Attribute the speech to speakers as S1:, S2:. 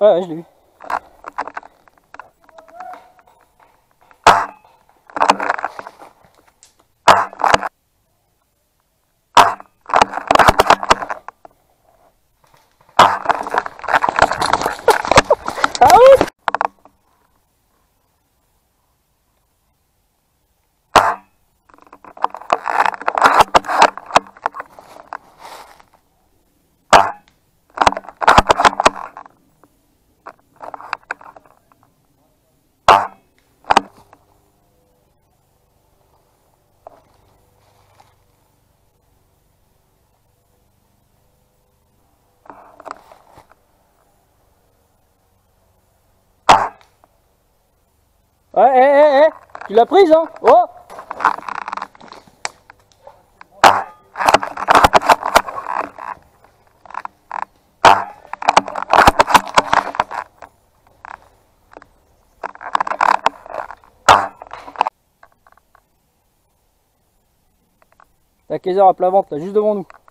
S1: Ouais, je l'ai vu. Ah oui. Ouais, tu l'as prise, hein? Oh! La Kaiser à plat ventre, là, juste devant nous.